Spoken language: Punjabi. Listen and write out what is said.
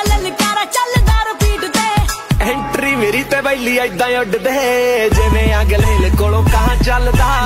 ਲਲਕਾਰਾ ਚੱਲਦਾ ਰਿਪੀਟ ਤੇ। ਐਂਟਰੀ ਮੇਰੀ ਤੇ ਬੈਲੀ ਐਦਾਂ ਉੱਡਦੇ ਜਿਵੇਂ ਅਗਲੇ ਕੋਲੋਂ ਕਾਂ ਚੱਲਦਾ।